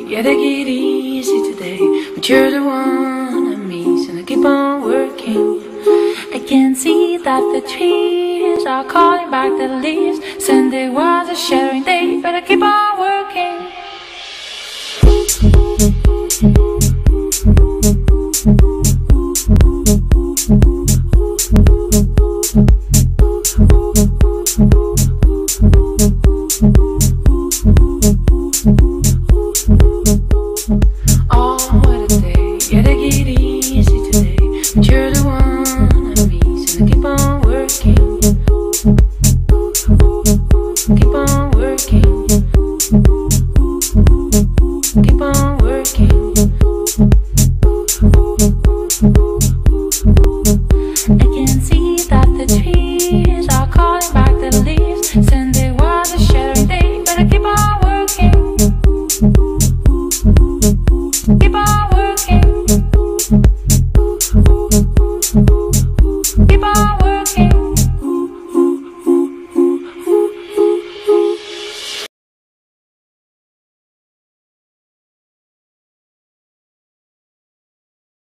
yeah, take it easy today. But you're the one I miss, and I keep on working. I can see that the trees are calling back the leaves. Sunday was a shattering day, but I keep on working. Oh, what a day, yeah, take it easy today. But you're the one I miss, and I keep on working. Keep on working. Keep on working.